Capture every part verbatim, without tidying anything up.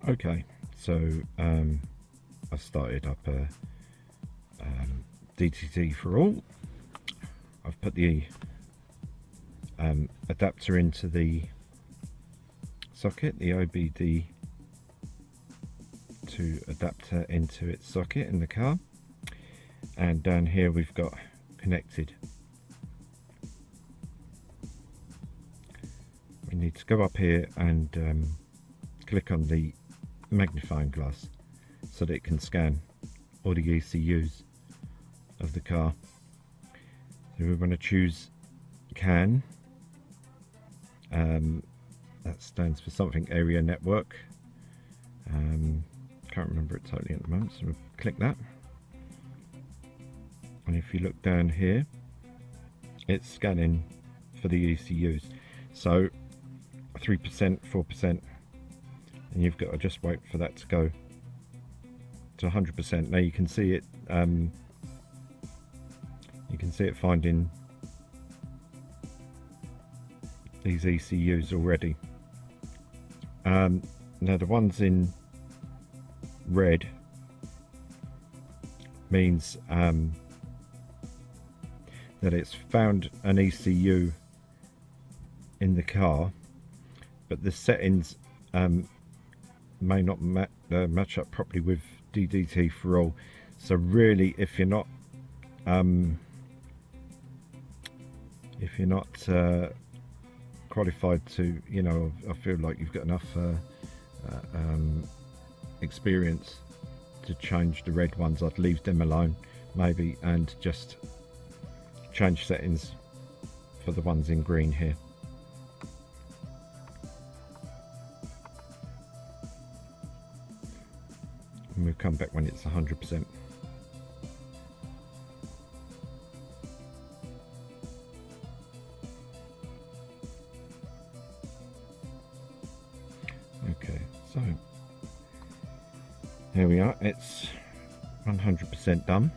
Okay, so um, I started up a um, D D T four all. I've put the um, adapter into the socket, the O B D I two adapter into its socket in the car, and down here we've got connected. We need to go up here and um, click on the magnifying glass so that it can scan all the E C Us of the car. So we're going to choose CAN, um, that stands for something area network. um, can't remember it totally at the moment, so we'll click that, and if you look down here it's scanning for the E C Us, so three percent, four percent, and you've got to just wait for that to go to one hundred percent. Now you can see it um, you can see it finding these E C Us already. Um, now the ones in red means um, that it's found an E C U in the car, but the settings um, may not ma uh, match up properly with D D T four all. So really, if you're not um, if you're not uh, qualified to, you know, I feel like you've got enough uh, uh, um, experience to change the red ones, I'd leave them alone maybe, and just change settings for the ones in green here. And we'll come back when it's one hundred percent. Okay, so here we are, it's one hundred percent done,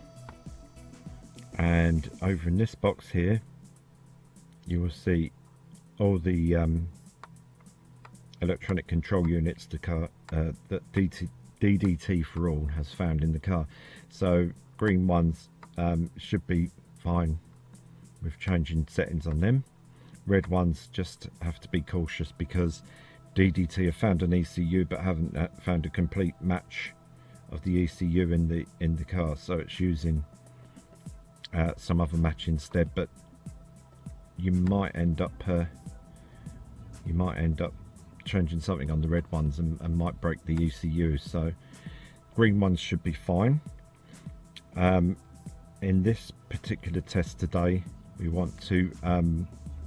and over in this box here you will see all the um, electronic control units the car uh, that D D T four all has found in the car. So green ones um, should be fine with changing settings on them. Red ones just have to be cautious because D D T have found an E C U but haven't found a complete match of the E C U in the in the car, so it's using uh, some other match instead. But you might end up uh, you might end up changing something on the red ones and, and might break the E C U. So green ones should be fine. Um, in this particular test today, we want to um,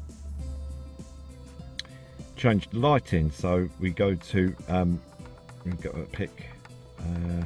change the lighting. So we go to um, we've got to pick. Uh,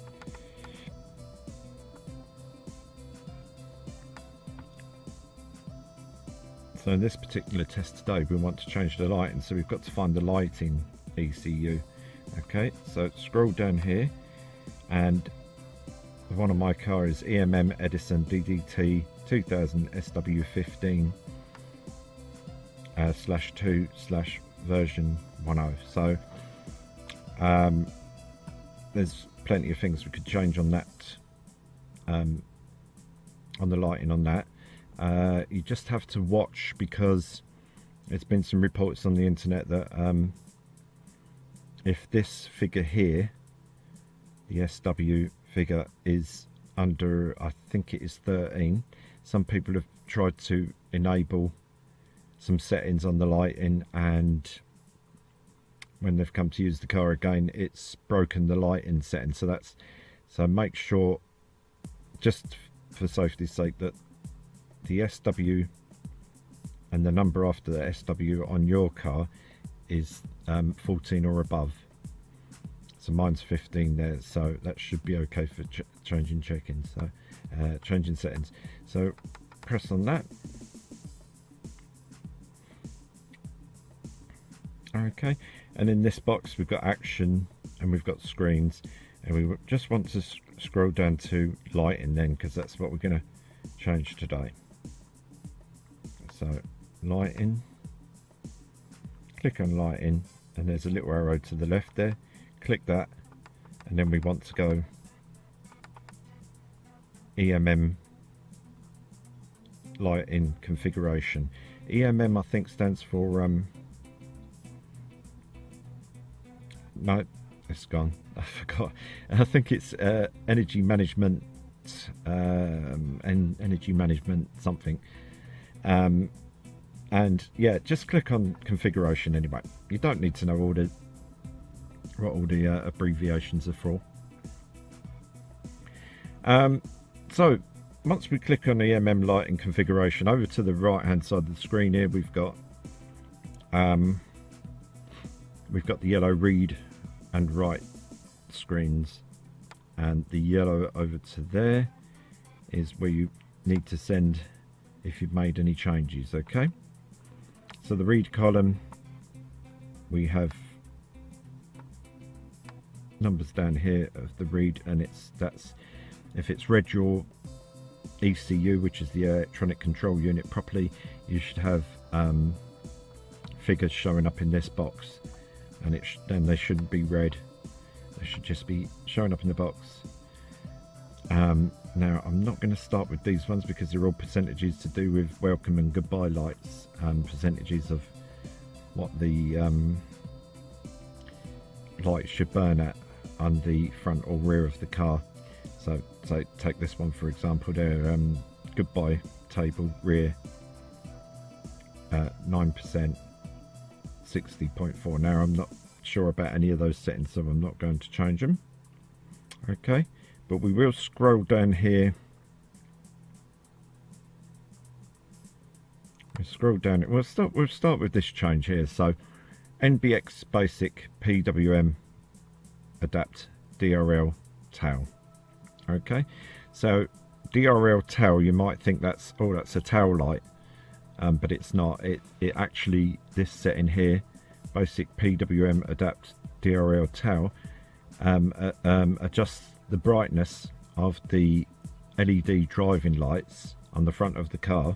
so in this particular test today we want to change the lighting, so we've got to find the lighting E C U. Okay, so scroll down here, and one of my car is E M M Edison D D T two thousand S W fifteen uh, slash two slash version ten. So um, there's plenty of things we could change on that, um, on the lighting on that. Uh, you just have to watch, because there's been some reports on the internet that um, if this figure here, the S W figure, is under, I think it is thirteen, some people have tried to enable some settings on the lighting, and when they've come to use the car again, it's broken the lighting setting. So that's, so make sure, just for safety's sake, that the S W and the number after the S W on your car is um, fourteen or above. So mine's fifteen there, so that should be okay for ch changing check-ins, so uh, changing settings. So press on that. Okay, and in this box we've got action and we've got screens, and we just want to scroll down to lighting then, because that's what we're going to change today. So lighting, click on lighting, and there's a little arrow to the left there, click that, and then we want to go E M M Lighting Configuration. E M M I think stands for um no, it's gone. I forgot. I think it's uh, energy management um, and energy management something. Um, and yeah, just click on configuration anyway. You don't need to know all the what all the uh, abbreviations are for. Um, so once we click on E M M Lighting Configuration, over to the right hand side of the screen here, we've got um, we've got the yellow read and write screens, and the yellow over to there is where you need to send if you've made any changes. Okay, so the read column, we have numbers down here of the read, and it's that's if it's read your E C U, which is the electronic control unit, properly, you should have um, figures showing up in this box, and it sh then they shouldn't be read, they should just be showing up in the box. Um, now I'm not going to start with these ones because they're all percentages to do with welcome and goodbye lights, um, percentages of what the um, light should burn at on the front or rear of the car. So, so take this one for example there, um, goodbye table rear uh, nine percent, sixty point four. Now I'm not sure about any of those settings, so I'm not going to change them. Okay, but we will scroll down here. We'll scroll down. We'll start. We'll start with this change here. So, N B X basic P W M adapt D R L tail. Okay, so D R L tail, you might think that's oh that's a tail light, um, but it's not. It it actually, this setting here, basic P W M adapt D R L tail, um, uh, um, adjusts the brightness of the L E D driving lights on the front of the car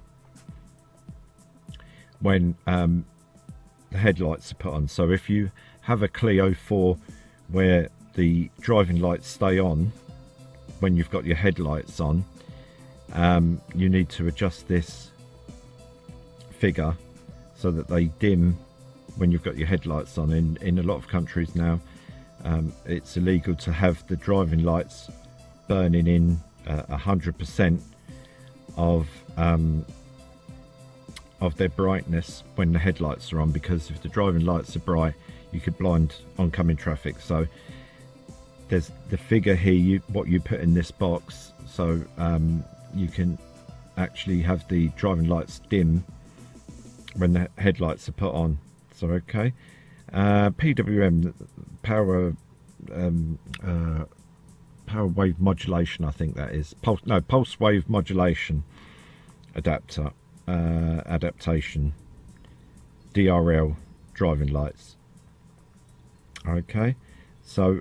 when um, the headlights are put on. So if you have a Clio four where the driving lights stay on when you've got your headlights on, um, you need to adjust this figure so that they dim when you've got your headlights on. In, in a lot of countries now, um, it's illegal to have the driving lights burning in a hundred percent of um, of their brightness when the headlights are on, because if the driving lights are bright, you could blind oncoming traffic. So there's the figure here, you what you put in this box, so um, you can actually have the driving lights dim when the headlights are put on. So okay, uh, P W M power um, uh, power wave modulation, I think that is pulse no pulse wave modulation adapter uh, adaptation D R L driving lights. Okay, so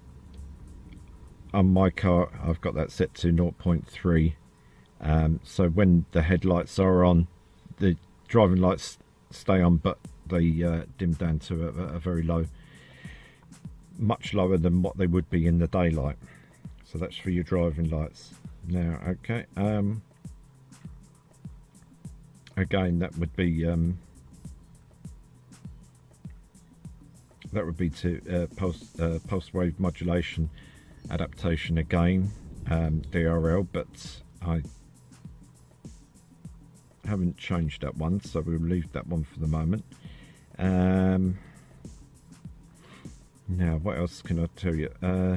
on my car I've got that set to zero point three, um, so when the headlights are on, the driving lights stay on, but they uh, dim down to a, a very low, much lower than what they would be in the daylight. So that's for your driving lights. Now okay, um, again that would be um, that would be to uh, pulse uh, pulse wave modulation adaptation again, um, D R L, but I haven't changed that one, so we'll leave that one for the moment. Um, now what else can I tell you? Uh,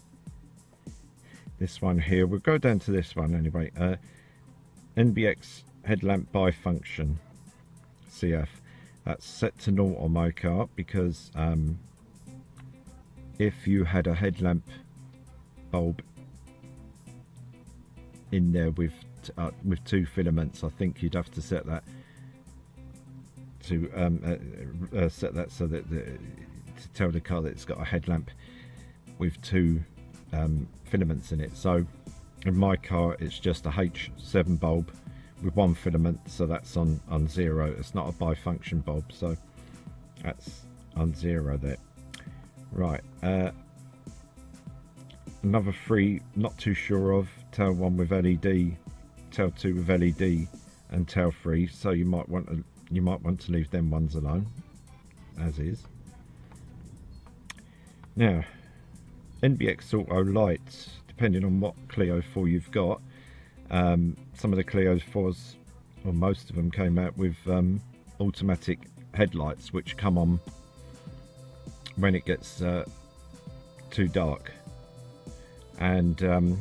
this one here, we'll go down to this one anyway. uh, N B X headlamp bifunction C F, that's set to naught on my car, because um, if you had a headlamp bulb in there with uh, with two filaments, I think you'd have to set that to um, uh, uh, set that so that the, to tell the car that it's got a headlamp with two um, filaments in it. So in my car it's just a H seven bulb with one filament, so that's on on zero. It's not a bifunction bulb, so that's on zero there. Right, uh, another three, not too sure of. Tail one with L E D, tail two with L E D, and tail three. So you might want to you might want to leave them ones alone, as is. Now, N B X Auto Lights, depending on what Clio four you've got. Um, some of the Clio fours, or most of them, came out with um, automatic headlights, which come on when it gets uh, too dark. And um,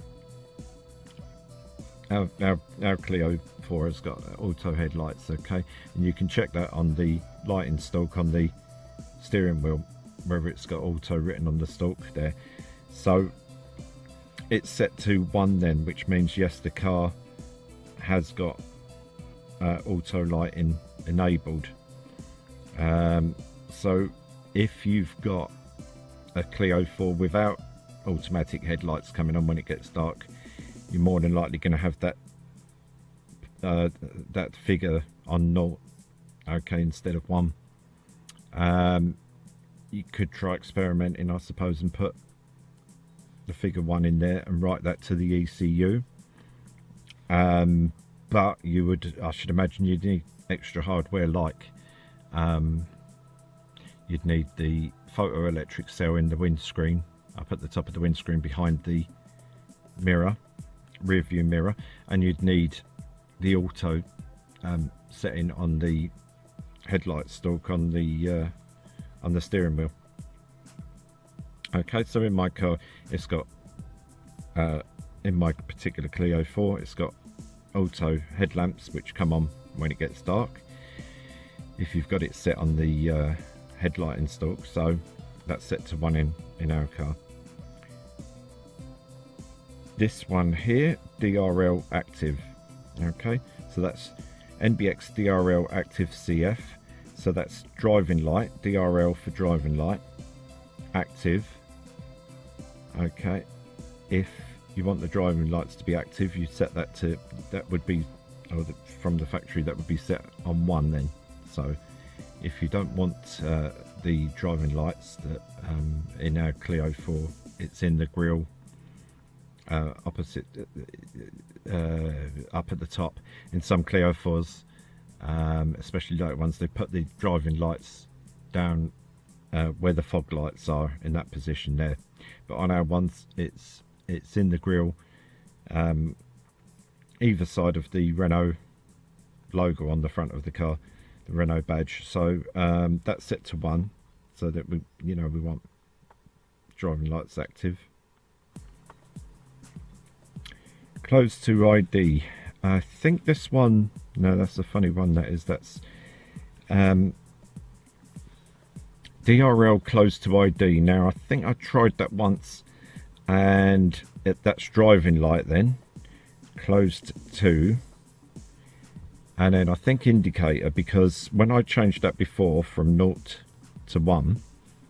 our, our, our Clio four has got auto headlights, okay, and you can check that on the lighting stalk on the steering wheel, whether it's got auto written on the stalk there. So it's set to one then, which means yes, the car has got uh, auto lighting enabled. Um, so if you've got a Clio four without automatic headlights coming on when it gets dark, you're more than likely going to have that uh, that figure on naught, okay, instead of one. Um, you could try experimenting, I suppose, and put the figure one in there and write that to the E C U. Um, but you would, I should imagine, you'd need extra hardware, like um, you'd need the photoelectric cell in the windscreen, up at the top of the windscreen behind the mirror, rear view mirror, and you'd need the auto um, setting on the headlight stalk on the uh, on the steering wheel. Okay, so in my car it's got uh, in my particular Clio four, it's got auto headlamps which come on when it gets dark, if you've got it set on the uh, headlighting stalk. So that's set to one in in our car. This one here, D R L active, okay, so that's N B X D R L active C F, so that's driving light, D R L for driving light, active. Okay, if you want the driving lights to be active, you set that to, that would be, or the, from the factory, that would be set on one then. So if you don't want uh, the driving lights, that um, in our Clio four, it's in the grille uh, opposite, uh, up at the top. In some Clio fours, um, especially light ones, they put the driving lights down uh, where the fog lights are, in that position there. But on our ones, it's it's in the grille, um, either side of the Renault logo on the front of the car, the Renault badge. So um, that's set to one, so that we, you know, we want driving lights active. Close to I D. I think this one, no, that's a funny one. That is, that's um, D R L close to I D. Now I think I tried that once, and it, that's driving light then, closed to, and then I think indicator, because when I changed that before from naught to one,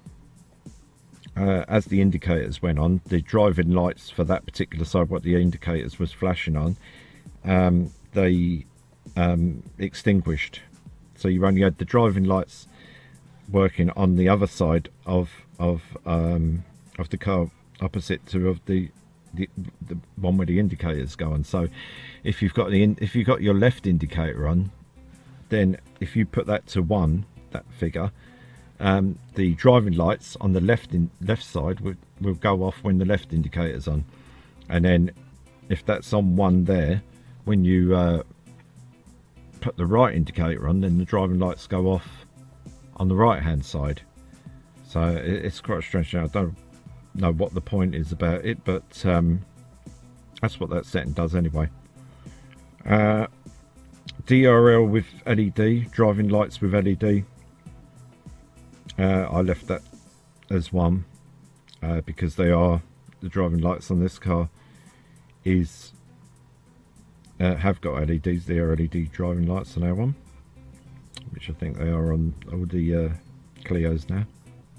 uh, as the indicators went on, the driving lights for that particular side, what the indicators was flashing on, um, they um, extinguished. So you only had the driving lights working on the other side of of um, of the car, opposite to of the, the the one where the indicators go on. So if you've got the in, if you've got your left indicator on, then if you put that to one, that figure, um, the driving lights on the left in left side will, will go off when the left indicator's on, and then if that's on one there, when you uh, put the right indicator on, then the driving lights go off on the right hand side. So it's quite strange. Now I don't know what the point is about it, but um, that's what that setting does anyway. uh, D R L with L E D, driving lights with L E D, uh, I left that as one, uh, because they are, the driving lights on this car is uh, have got L E Ds. They are L E D driving lights on our one, which I think they are on all the uh, Clios now.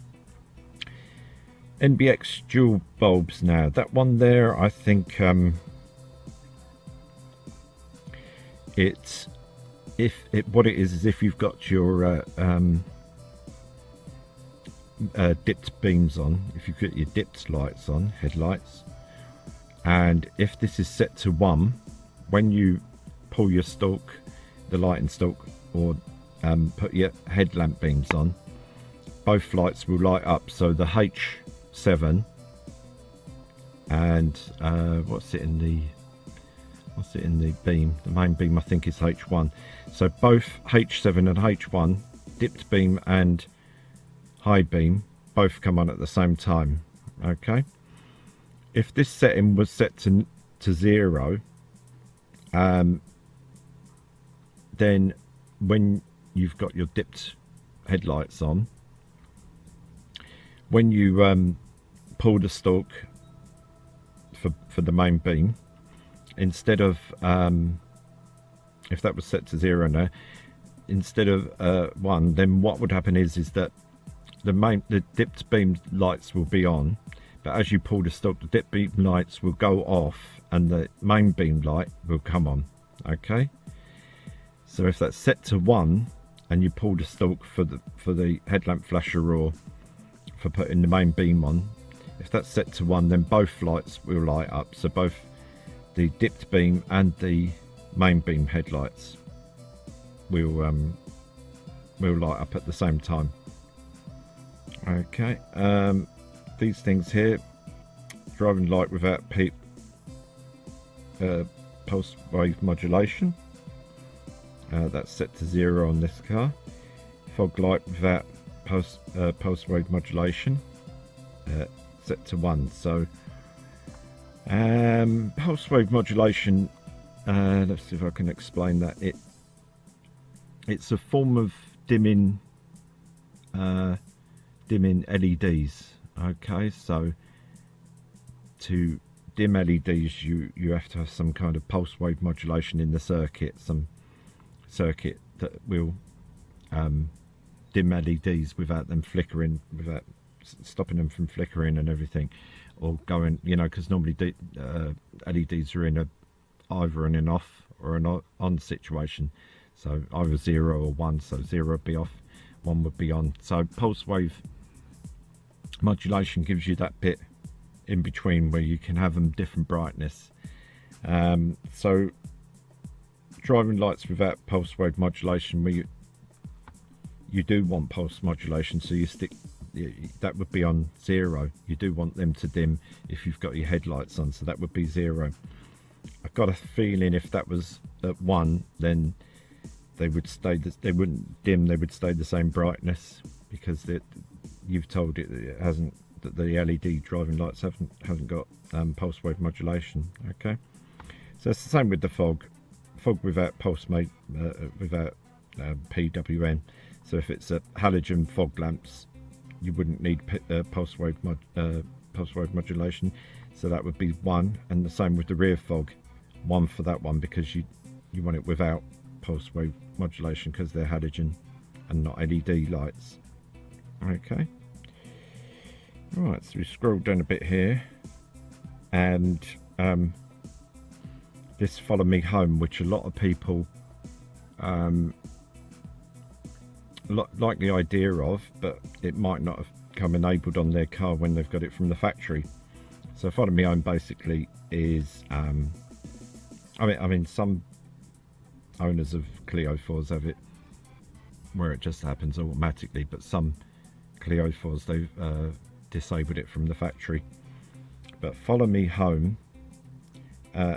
N B X dual bulbs now. That one there, I think um, it's, if it, what it is is if you've got your uh, um, uh, dipped beams on, if you put your dipped lights on, headlights, and if this is set to one, when you pull your stalk, the lighting stalk, or um, put your headlamp beams on, both lights will light up. So the H seven and uh, what's it in the what's it in the beam, the main beam I think is H one, so both H seven and H one, dipped beam and high beam, both come on at the same time. Okay, if this setting was set to to zero, um, then when you've got your dipped headlights on, when you um, pull the stalk for, for the main beam, instead of, um, if that was set to zero now, instead of uh, one, then what would happen is is that the main the dipped beam lights will be on, but as you pull the stalk, the dipped beam lights will go off and the main beam light will come on. Okay, so if that's set to one and you pull the stalk for the for the headlamp flasher or for putting the main beam on, if that's set to one, then both lights will light up. So both the dipped beam and the main beam headlights will um, will light up at the same time. Okay, um, these things here, driving light without peep, uh, pulse wave modulation, uh, that's set to zero on this car. Fog light without pulse, uh, pulse wave modulation, uh, set to one. So um, pulse wave modulation, uh, let's see if I can explain that. It it's a form of dimming uh, dimming L E Ds. Okay, so to dim L E Ds you you have to have some kind of pulse wave modulation in the circuit, some circuit that will um, dim L E Ds without them flickering, without stopping them from flickering and everything, or going, you know, because normally D, uh, L E Ds are in a either in an off or an on situation, so either zero or one. So zero would be off, one would be on. So pulse wave modulation gives you that bit in between where you can have them different brightness. Um, so driving lights without pulse wave modulation, where you you do want pulse modulation, so you stick, that would be on zero. You do want them to dim if you've got your headlights on, so that would be zero. I've got a feeling if that was at one, then they would stay, they wouldn't dim, they would stay the same brightness, because it, you've told it that it hasn't, that the L E D driving lights haven't haven't got um, pulse wave modulation. Okay, so it's the same with the fog. Fog without pulse made uh, without uh, P W N. So if it's a halogen fog lamps, you wouldn't need uh, pulse wave mod, uh, pulse wave modulation. So that would be one, and the same with the rear fog, one for that one, because you you want it without pulse wave modulation because they're halogen and not L E D lights. Okay. Right, so we scroll down a bit here, and um, this Follow Me Home, which a lot of people um, like the idea of, but it might not have come enabled on their car when they've got it from the factory. So Follow Me Home basically is, um, I mean, I mean, some owners of Clio fours have it where it just happens automatically, but some Clio fours, they've uh, disabled it from the factory. But Follow Me Home, uh,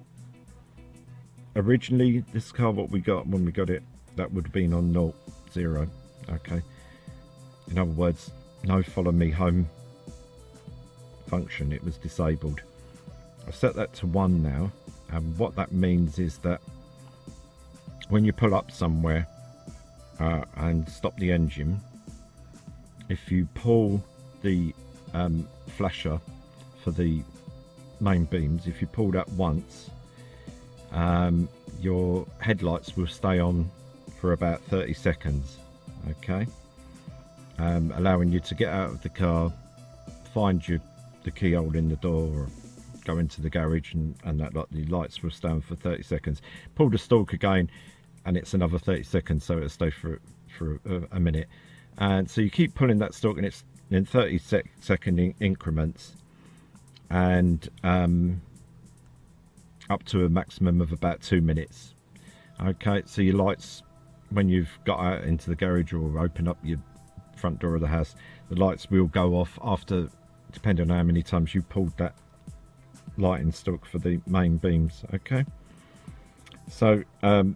originally this car, what we got when we got it, that would have been on naught, zero. Okay, in other words, no Follow Me Home function, it was disabled. I've set that to one now, and what that means is that when you pull up somewhere uh, and stop the engine, if you pull the um, flasher for the main beams, if you pull that once, um, your headlights will stay on for about thirty seconds. Okay, um, allowing you to get out of the car, find your the keyhole in the door, or go into the garage, and, and that like the lights will stay on for thirty seconds. Pull the stalk again and it's another thirty seconds, so it'll stay for for a, a minute. And so you keep pulling that stalk and it's in thirty sec second in increments, and um, up to a maximum of about two minutes. Okay, so your lights, when you've got out into the garage or open up your front door of the house, the lights will go off after, depending on how many times you pulled that lighting stalk for the main beams. Okay, so um,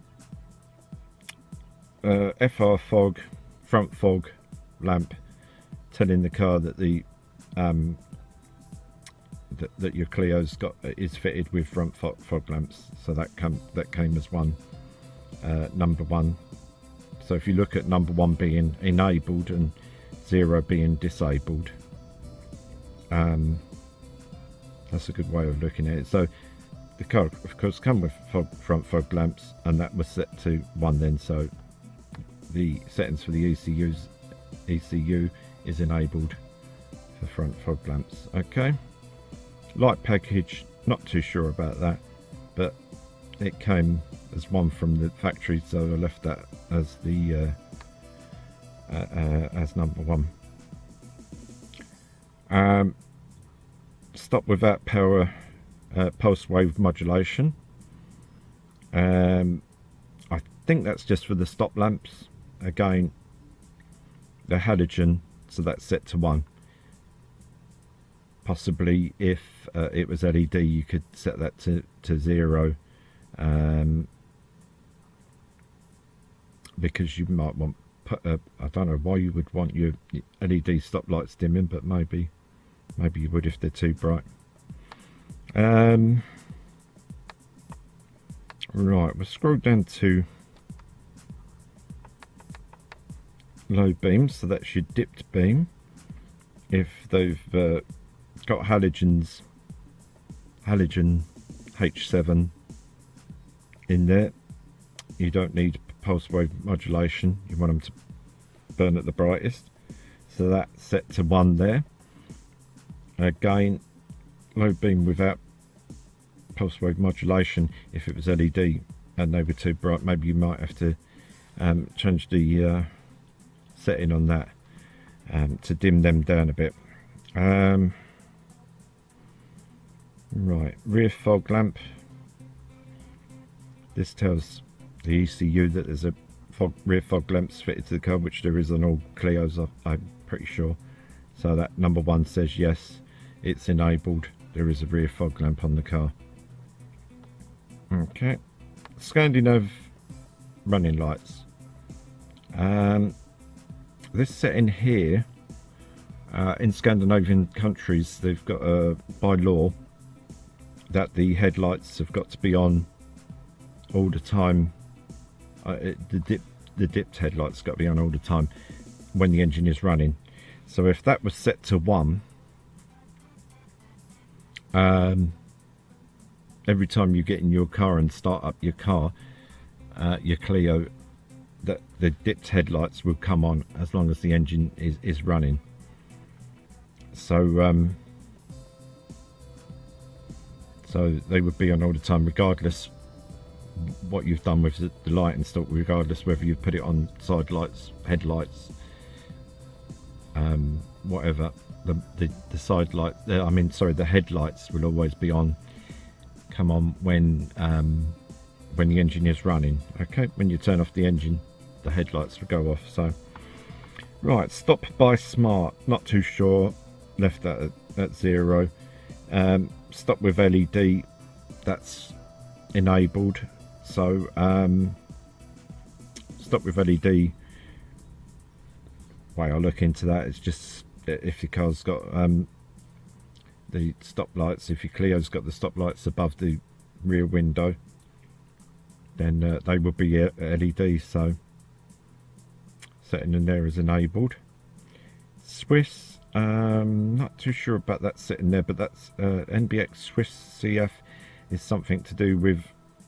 uh, F R fog, front fog lamp, telling the car that the um, that, that your Clio's got is fitted with front fog, fog lamps. So that come that came as one uh, number one. So if you look at number one being enabled and zero being disabled, um, that's a good way of looking at it. So the car, of course, come with fog, front fog lamps, and that was set to one then. So the settings for the E C U's E C U is enabled for front fog lamps. Okay, light package, not too sure about that, but it came as one from the factory, so I left that as the uh, uh, uh, as number one. Um, stop without power, uh, pulse wave modulation. Um, I think that's just for the stop lamps. Again, the halogen, so that's set to one. Possibly if uh, it was L E D, you could set that to, to zero, um, because you might want, uh, I don't know why you would want your L E D stop lights dimming, but maybe maybe you would if they're too bright. Um, right, we'll scroll down to low beam, so that's your dipped beam. If they've uh, got halogens, halogen H seven in there, you don't need pulse wave modulation. You want them to burn at the brightest, so that's set to one there. Again, low beam without pulse wave modulation. If it was L E D and they were too bright, maybe you might have to um, change the uh, setting on that um, to dim them down a bit. Um, right, rear fog lamp. This tells the E C U that there's a fog, rear fog lamps fitted to the car, which there is on all Clios, I'm pretty sure. So that number one says yes, it's enabled. There is a rear fog lamp on the car. Okay, Scandinavian running lights. Um, this setting here, uh, in Scandinavian countries, they've got a uh, by law that the headlights have got to be on all the time. Uh, it, the dip, the dipped headlights got to be on all the time when the engine is running. So if that was set to one, um, every time you get in your car and start up your car, uh, your Clio, that the dipped headlights will come on as long as the engine is, is running. So um, so they would be on all the time, regardless what you've done with the, the light installed, regardless whether you put it on side lights, headlights, um, whatever. The, the, the side lights, the, I mean sorry, the headlights will always be on, come on when um, when the engine is running. Okay, when you turn off the engine, the headlights will go off. So right, stop by smart, not too sure, left that at, at zero. Um, stop with L E D, that's enabled. So um, stop with L E D, way I look into that, it's just if your car's got um, the stop lights, if your Clio's got the stop lights above the rear window, then uh, they will be L E D. So setting in there is enabled. Swiss, um, not too sure about that setting there, but that's uh, N B X Swiss C F is something to do with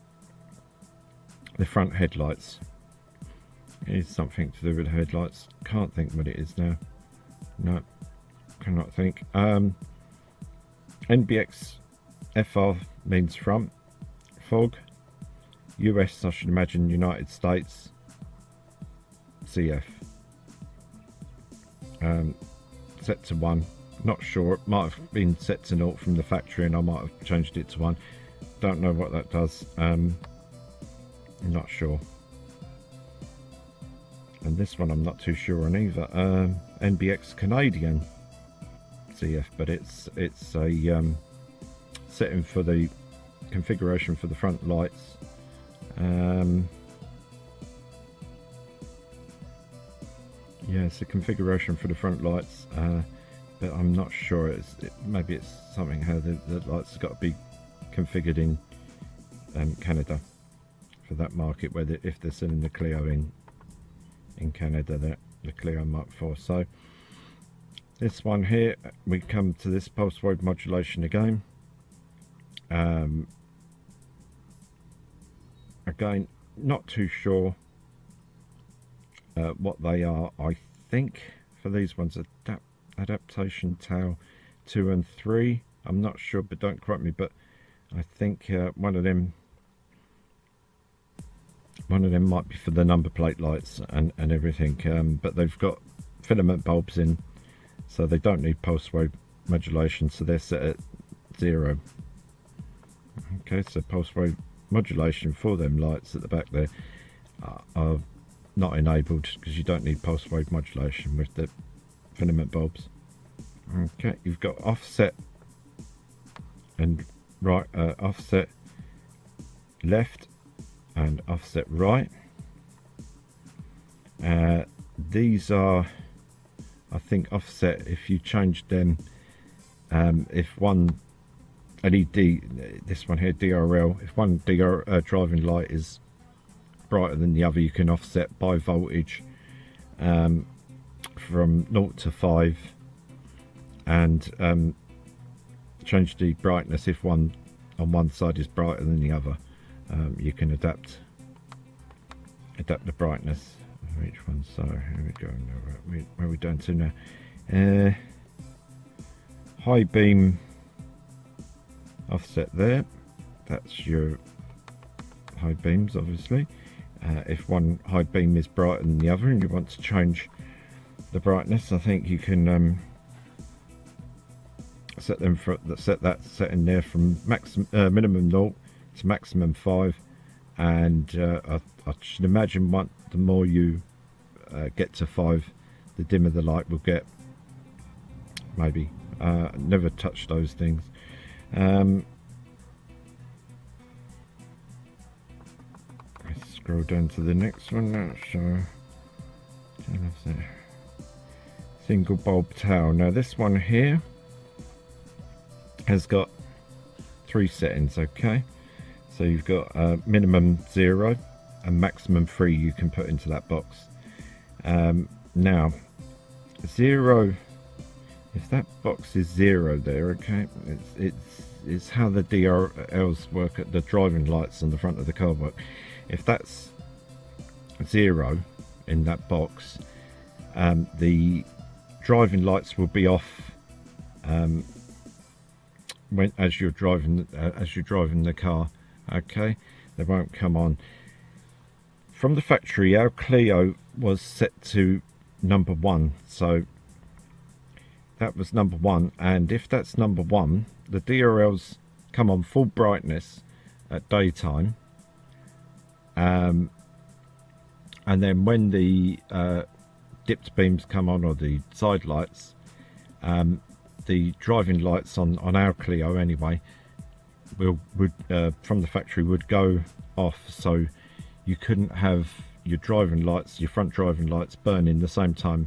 the front headlights. It is something to do with the headlights. Can't think what it is now. No, cannot think. Um, N B X F R means front fog. U S, I should imagine United States. C F. Um, set to one. Not sure, it might have been set to naught from the factory and I might have changed it to one. Don't know what that does. um, I'm not sure. And this one I'm not too sure on either. um, N B X Canadian C F, but it's it's a um, setting for the configuration for the front lights. um, yeah, it's a configuration for the front lights, uh, but I'm not sure. It's it, maybe it's something how the, the lights have got to be configured in um, Canada for that market, where they, if they're selling the Clio in in Canada, that the Clio Mk four. So this one here, we come to this pulse wave modulation again. Um, again, not too sure uh, what they are. I think for these ones, adapt adaptation tail two and three. I'm not sure, but don't quote me. But I think uh, one of them, one of them might be for the number plate lights and and everything. Um, but they've got filament bulbs in, so they don't need pulse wave modulation. So they're set at zero. Okay, so pulse wave modulation for them lights at the back there are, are not enabled, because you don't need pulse wave modulation with the filament bulbs. Okay, you've got offset and right, uh, offset left and offset right. Uh, these are, I think, offset if you change them. Um, if one L E D, this one here, D R L, if one D R, uh, driving light is brighter than the other, you can offset by voltage um, from zero to five, and um, change the brightness if one on one side is brighter than the other. Um, you can adapt adapt the brightness of each one. So here we go. Now, where, where are we down to now? Uh, high beam offset there. That's your high beams, obviously. Uh, if one high beam is brighter than the other and you want to change the brightness, I think you can um, set them for set that setting there from maximum uh, minimum zero to maximum five, and uh, I, I should imagine one, the more you uh, get to five, the dimmer the light will get. Maybe uh, never touch those things. Um, let's scroll down to the next one now. So single bulb tail. Now this one here has got three settings. Okay, so you've got uh, minimum zero and maximum three you can put into that box. Um, now zero, if that box is zero there, okay, it's it's it's how the D R Ls work at the driving lights on the front of the car work. If that's zero in that box, um, the driving lights will be off um, when as you're driving uh, as you're driving the car. Okay, they won't come on. From the factory, our Clio was set to number one, so that was number one, and if that's number one, the D R Ls come on full brightness at daytime, um, and then when the uh, dipped beams come on, or the side lights, um, the driving lights on on our Clio anyway will would uh, from the factory would go off, so you couldn't have your driving lights, your front driving lights, burning the same time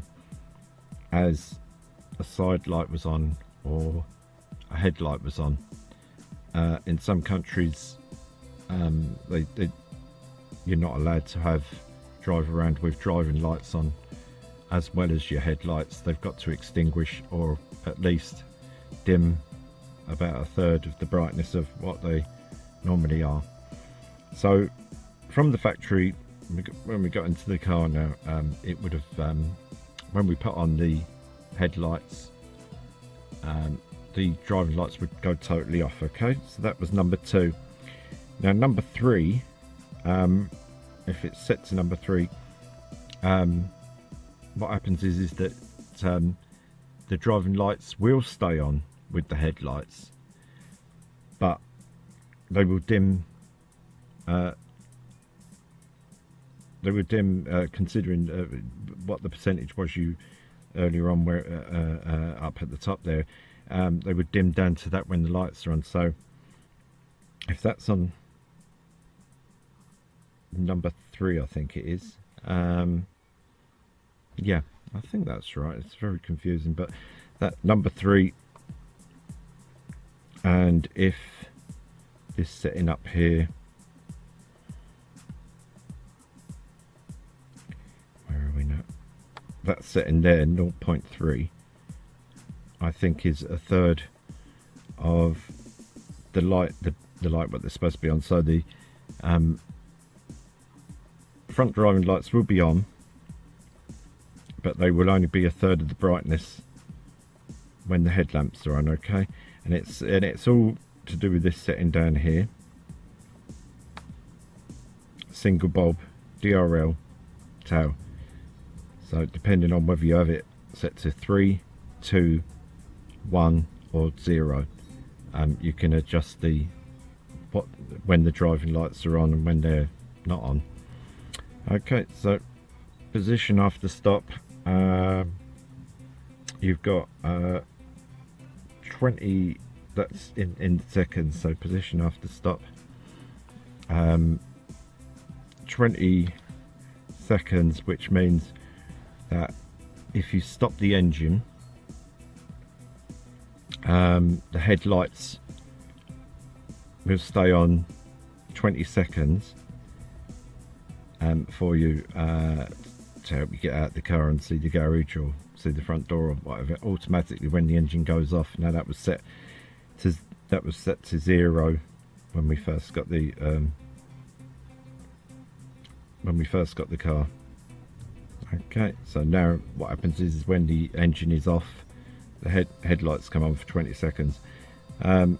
as a side light was on or a headlight was on. Uh, in some countries, um, they, they, you're not allowed to have drive around with driving lights on as well as your headlights. They've got to extinguish or at least dim about a third of the brightness of what they normally are. So from the factory, when we got into the car now, um, it would have, um, when we put on the headlights, um, the driving lights would go totally off. Okay, so that was number two. Now number three, um, if it's set to number three, um, what happens is is that um, the driving lights will stay on with the headlights, but they will dim uh, they will dim uh, considering uh, what the percentage was you earlier on where uh, uh, up at the top there, um, they would dim down to that when the lights are on. So if that's on number three, I think it is, um, yeah, I think that's right. It's very confusing, but that number three, and if this setting up here, where are we now? That setting there, zero point three, I think is a third of the light, the, the light what they're supposed to be on. So the um, front driving lights will be on, but they will only be a third of the brightness when the headlamps are on. Okay, and it's and it's all to do with this setting down here. Single bulb D R L tail. So depending on whether you have it set to three, two, one or zero, um, you can adjust the what when the driving lights are on and when they're not on. Okay, so position after stop, uh, you've got uh, twenty, that's in, in seconds, so position after stop, um, twenty seconds, which means that if you stop the engine, um, the headlights will stay on twenty seconds um, for you uh, to help you get out the car and see the garage or see the front door or whatever, automatically when the engine goes off. Now that was set to that was set to zero when we first got the um, when we first got the car. Okay, so now what happens is, is when the engine is off, the head headlights come on for twenty seconds. Um,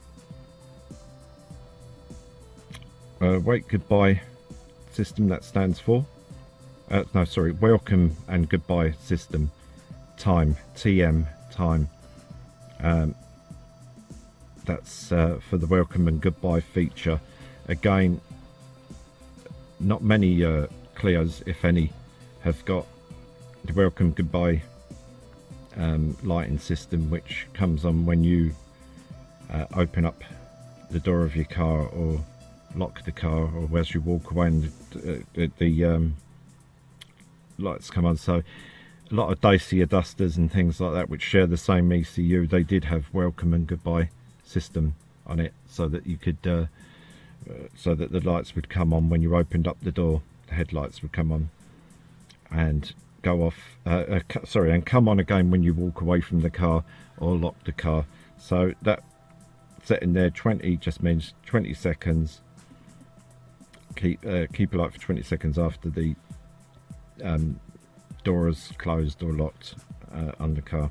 uh, wait goodbye system, that stands for uh, no sorry welcome and goodbye system time, T M time. Um, that's uh, for the welcome and goodbye feature. Again, not many uh, Clios, if any, have got the welcome goodbye um, lighting system, which comes on when you uh, open up the door of your car or lock the car, or as you walk away and the, the, the um, lights come on. So a lot of Dacia Dusters and things like that which share the same E C U, they did have welcome and goodbye system on it, so that you could uh, uh, so that the lights would come on when you opened up the door, the headlights would come on and go off, uh, uh, sorry, and come on again when you walk away from the car or lock the car. So that setting there, twenty, just means twenty seconds. Keep uh, keep a light for twenty seconds after the um, door is closed or locked uh, on the car.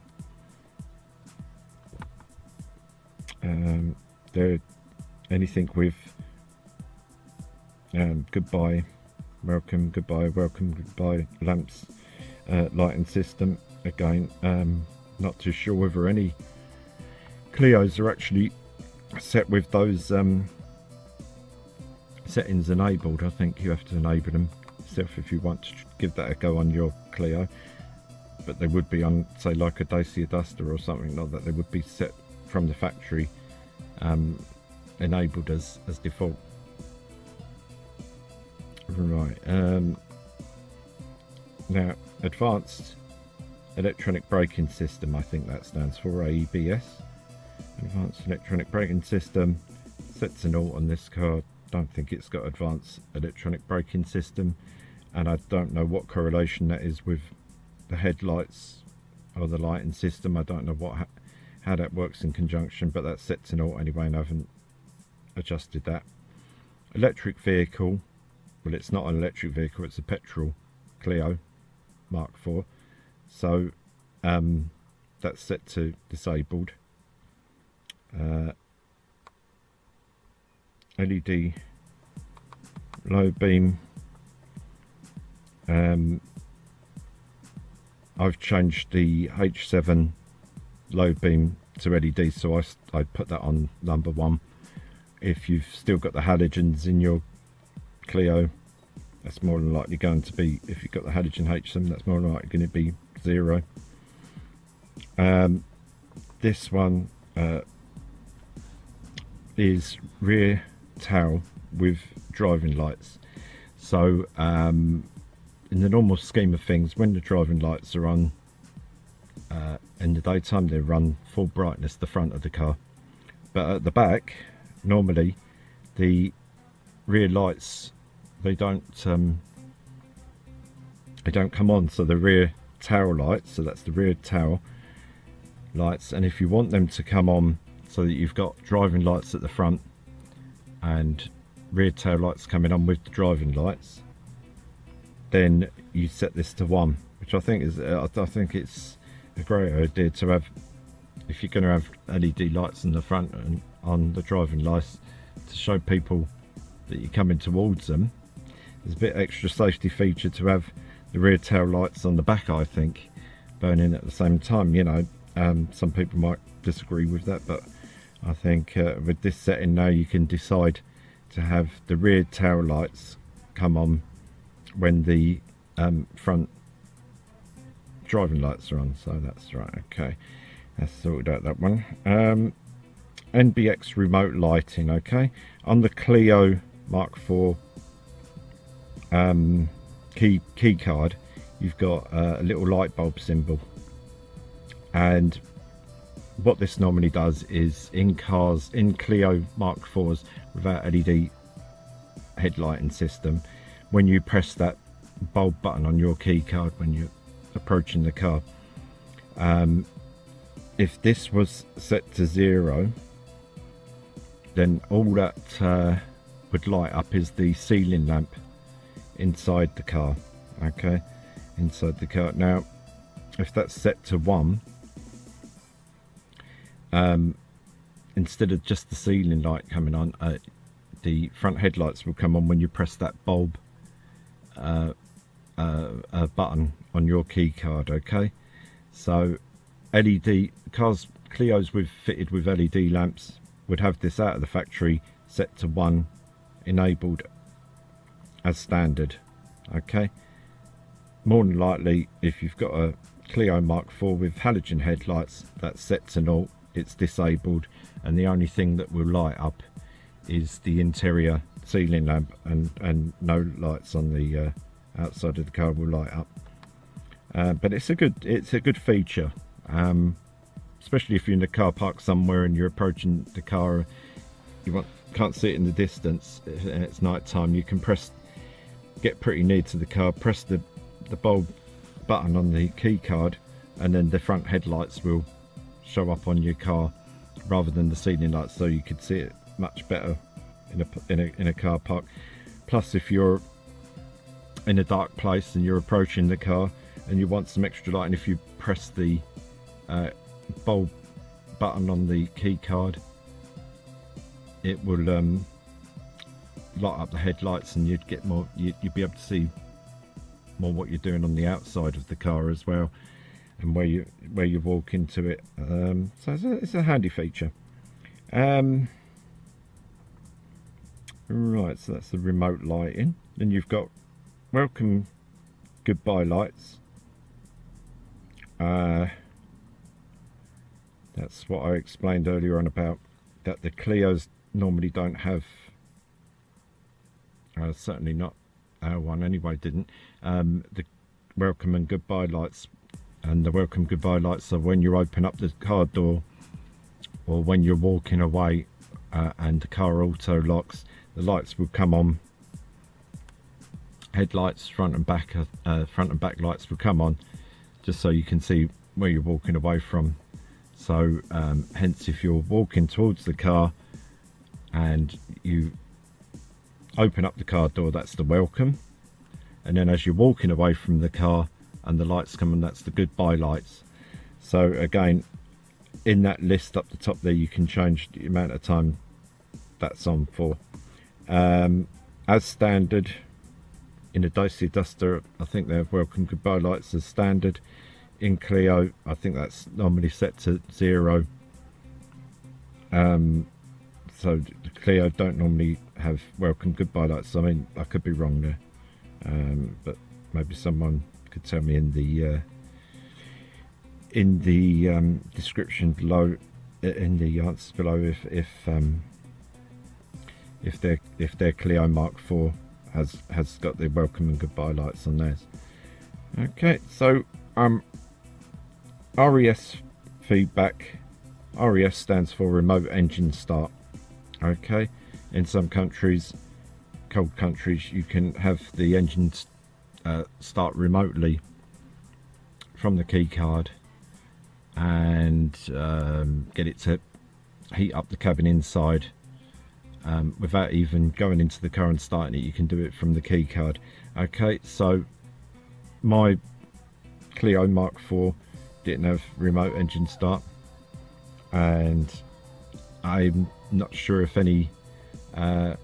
Um, there, anything with um, goodbye, welcome, goodbye, welcome, goodbye lamps, uh, lighting system. Again, um, not too sure whether any Clios are actually set with those um, settings enabled. I think you have to enable them yourself if you want to give that a go on your Clio, but they would be on, say, like a Dacia Duster or something like that. They would be set from the factory, um, enabled as, as default. Right, um, now advanced electronic braking system, I think that stands for A E B S. Advanced electronic braking system, sets an alt on this car. Don't think it's got advanced electronic braking system, and I don't know what correlation that is with the headlights or the lighting system. I don't know what how that works in conjunction, but that sets an alt anyway, and I haven't adjusted that. Electric vehicle, well, it's not an electric vehicle, it's a petrol Clio Mark four, so um, that's set to disabled. Uh, L E D low beam, um, I've changed the H seven low beam to L E D, so I, I put that on number one. If you've still got the halogens in your Clio, that's more than likely going to be, if you've got the halogen H M, that's more than likely going to be zero. Um, this one uh, is rear tail with driving lights. So um, in the normal scheme of things, when the driving lights are on uh, in the daytime, they run full brightness the front of the car, but at the back normally the rear lights, they don't um, they don't come on. So the rear tail lights, so that's the rear tail lights, and if you want them to come on so that you've got driving lights at the front and rear tail lights coming on with the driving lights, then you set this to one, which I think is uh, I think it's a great idea to have. If you're going to have L E D lights in the front and on the driving lights to show people that you're coming towards them, there's a bit extra safety feature to have the rear tail lights on the back, I think, burning at the same time. You know, um, some people might disagree with that, but I think uh, with this setting now you can decide to have the rear tail lights come on when the um, front driving lights are on. So that's right. Okay, that's sorted out that one. um, N B X remote lighting. Okay, on the Clio Mark four um, key key card, you've got uh, a little light bulb symbol, and what this normally does is in cars, in Clio Mark fours without L E D headlighting system, when you press that bulb button on your key card when you're approaching the car, um, if this was set to zero, then all that uh, would light up is the ceiling lamp inside the car. Okay, inside the car. Now if that's set to one, um, instead of just the ceiling light coming on, uh, the front headlights will come on when you press that bulb uh, uh, uh, button on your key card. Okay, so L E D cars, Clios with fitted with L E D lamps would have this out of the factory set to one, enabled as standard. Okay, more than likely if you've got a Clio Mark four with halogen headlights, that's set to naught, it's disabled, and the only thing that will light up is the interior ceiling lamp, and and no lights on the uh, outside of the car will light up. Uh, but it's a good it's a good feature, um, especially if you're in the car park somewhere and you're approaching the car, you want, can't see it in the distance and it's night time. You can press, get pretty near to the car, press the the bulb button on the key card, and then the front headlights will show up on your car rather than the ceiling lights, so you could see it much better in a in a, in a car park. Plus, if you're in a dark place and you're approaching the car and you want some extra light, and if you press the uh, bulb button on the key card, it will um, light up the headlights, and you'd get more, you'd, you'd be able to see more what you're doing on the outside of the car as well, and where you where you walk into it. Um, so it's a, it's a handy feature. Um, right, so that's the remote lighting. Then you've got welcome goodbye lights. Uh, that's what I explained earlier on about that the Clios normally don't have. Uh, certainly not our one anyway didn't. Um, the welcome and goodbye lights, and the welcome goodbye lights are when you open up the car door or when you're walking away uh, and the car auto locks, the lights will come on. Headlights, front and back, uh, front and back lights will come on, just so you can see where you're walking away from. So um, hence, if you're walking towards the car and you open up the car door, that's the welcome, and then as you're walking away from the car and the lights come on, that's the goodbye lights. So again, in that list up the top there, you can change the amount of time that's on for. Um, as standard in a Dacia Duster, I think they have welcome goodbye lights as standard. in Clio, I think that's normally set to zero. Um, so the Clio don't normally have welcome goodbye lights. I mean, I could be wrong there, um, but maybe someone could tell me in the uh, in the um, description below, in the answers below, if if um, if their if their Clio Mark four has has got the welcome and goodbye lights on theirs. Okay, so um, R E S feedback. R E S stands for remote engine start. Okay, in some countries, cold countries, you can have the engines uh, start remotely from the keycard and um, get it to heat up the cabin inside um, without even going into the car and starting it. You can do it from the keycard. Okay, so my Clio Mark four didn't have remote engine start, and I'm not sure if any uh,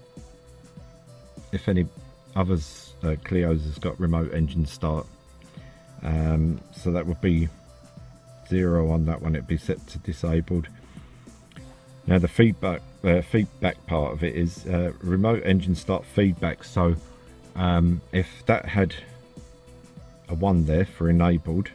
if any others uh, Clios has got remote engine start, um, so that would be zero on that one. It'd be set to disabled. Now the feedback uh, feedback part of it is uh, remote engine start feedback. So um, if that had a one there for enabled,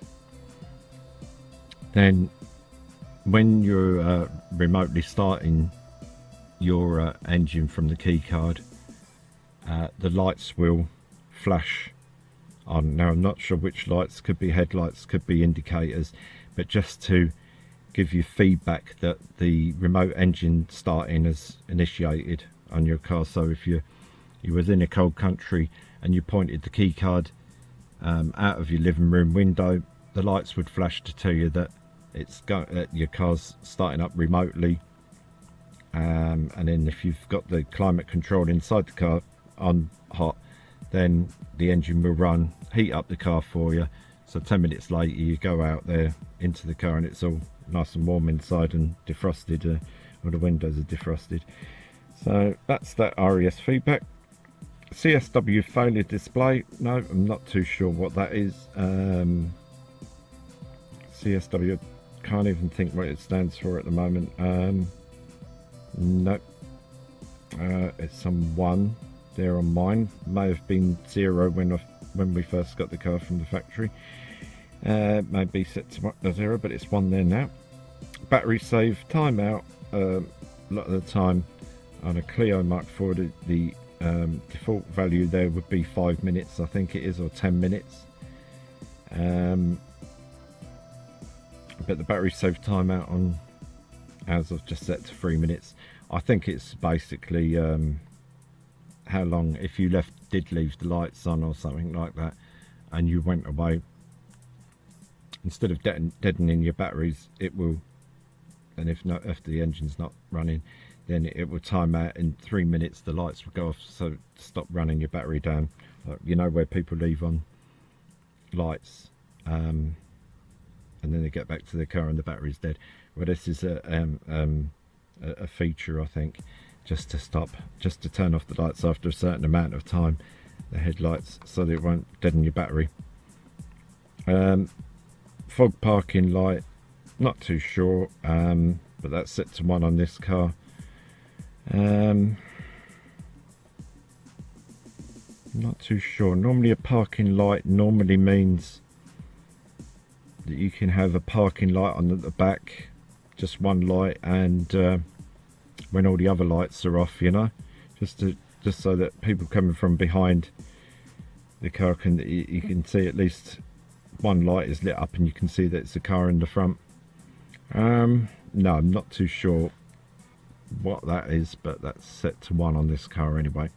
then when you're uh, remotely starting your uh, engine from the keycard, uh, the lights will flash on. Now I'm not sure which lights, could be headlights, could be indicators, but just to give you feedback that the remote engine starting has initiated on your car. So if you you was in a cold country and you pointed the keycard um, out of your living room window, the lights would flash to tell you that it's got uh, your car's starting up remotely. Um, and then if you've got the climate control inside the car on hot, then the engine will run, heat up the car for you. So ten minutes later you go out there into the car and it's all nice and warm inside and defrosted, uh, or the windows are defrosted. So that's that R E S feedback. C S W failure display, no, I'm not too sure what that is. um, C S W, can't even think what it stands for at the moment. Um, no, uh, it's some one there on mine. May have been zero when I, when we first got the car from the factory. Uh, maybe set to zero, but it's one there now. Battery save timeout. Um, a lot of the time on a Clio Mark four, the, the um, default value there would be five minutes, I think it is, or ten minutes. Um, but the battery save timeout on ours I've just set to three minutes. I think it's basically um, how long, if you left did leave the lights on or something like that and you went away, instead of deaden, deadening your batteries, it will, and if not, if the engine's not running, then it will time out in three minutes. The lights will go off, so stop running your battery down. Like, you know, where people leave on lights um, and then they get back to their car and the battery's dead. Well, this is a, um, um, a feature, I think, just to stop, just to turn off the lights after a certain amount of time, the headlights, so that it won't deaden your battery. Um, fog parking light, not too sure, um, but that's set to one on this car. Um, not too sure. Normally a parking light normally means that you can have a parking light on the back, just one light, and uh, when all the other lights are off, you know, just to just so that people coming from behind the car can, you, you can see at least one light is lit up and you can see that it's a car in the front. Um, no, I'm not too sure what that is, but that's set to one on this car anyway.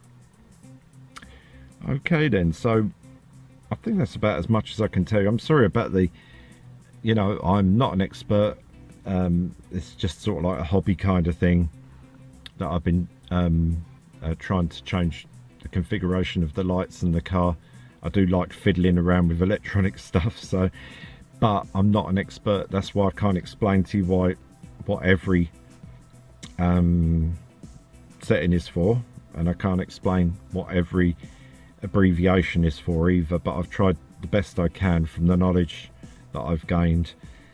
Okay then, so I think that's about as much as I can tell you. I'm sorry about the, you know, I'm not an expert. Um, it's just sort of like a hobby kind of thing that I've been um, uh, trying to change the configuration of the lights in the car. I do like fiddling around with electronic stuff, so, but I'm not an expert. That's why I can't explain to you why what every um, setting is for, and I can't explain what every abbreviation is for either, but I've tried the best I can from the knowledge that I've gained.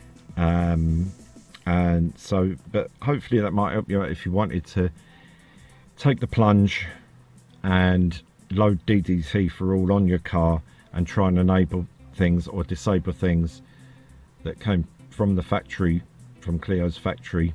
Um, and so, but hopefully that might help you out if you wanted to take the plunge and load D D T four all on your car and try and enable things or disable things that came from the factory, from Clio's factory,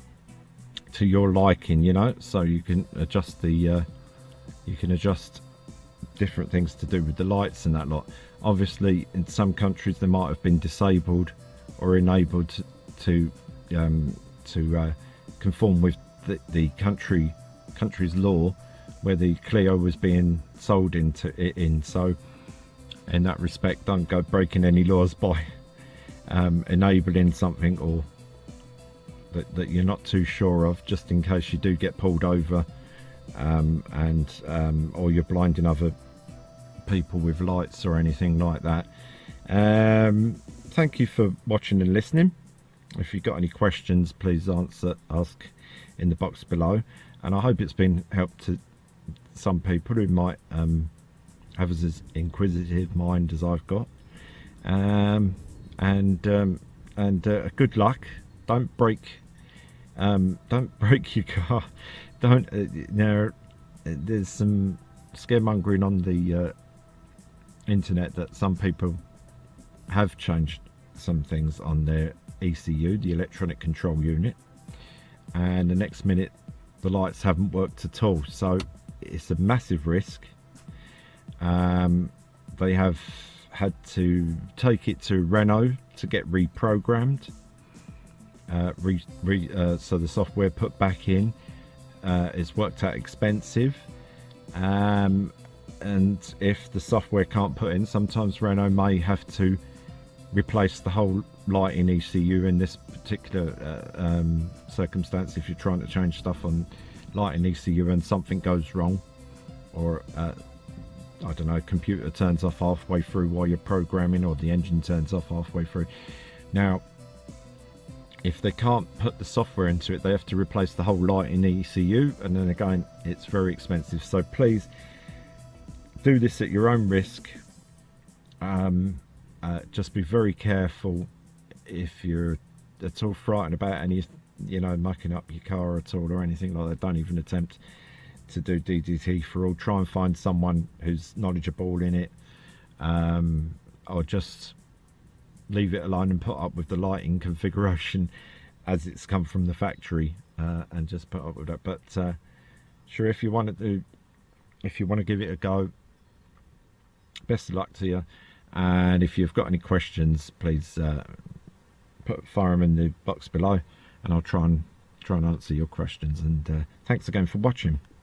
to your liking, you know. So you can adjust the uh, you can adjust different things to do with the lights and that lot. Obviously in some countries they might have been disabled or enabled to, to um, to uh, conform with the, the country country's law where the Clio was being sold into it in. So in that respect, don't go breaking any laws by um, enabling something or that, that you're not too sure of, just in case you do get pulled over um, and um, or you're blinding other people with lights or anything like that. Um, thank you for watching and listening. If you've got any questions, please answer ask in the box below, and I hope it's been help to some people who might um, have as inquisitive mind as I've got. Um, and um, and uh, good luck. Don't break um, don't break your car. Don't uh, now. There's some scaremongering on the uh, internet that some people have changed some things on their E C U, the electronic control unit, and the next minute the lights haven't worked at all. So it's a massive risk. Um, they have had to take it to Renault to get reprogrammed, uh, re, re, uh, so the software put back in. Uh, it's worked out expensive, um, and if the software can't put in, sometimes Renault may have to replace the whole lighting E C U in this particular uh, um, circumstance. If you're trying to change stuff on lighting E C U and something goes wrong, or uh, I don't know, computer turns off halfway through while you're programming, or the engine turns off halfway through. Now if they can't put the software into it, they have to replace the whole lighting E C U, and then again it's very expensive. So please do this at your own risk. Um, uh, just be very careful if you're at all frightened about any, you know, mucking up your car at all or anything like that. Don't even attempt to do D D T four all. Try and find someone who's knowledgeable in it, um, or just leave it alone and put up with the lighting configuration as it's come from the factory, uh, and just put up with that. But uh, sure, if you want to do, if you want to give it a go, best of luck to you. And if you've got any questions, please uh, put fire them in the box below, and I'll try and try and answer your questions. And uh, thanks again for watching.